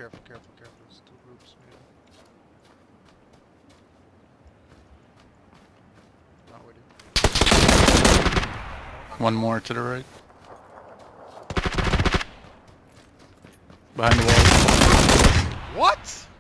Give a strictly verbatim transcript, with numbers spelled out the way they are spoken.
careful, careful, careful. There's two groups, maybe. Not with you. One more to the right. Behind the wall. What?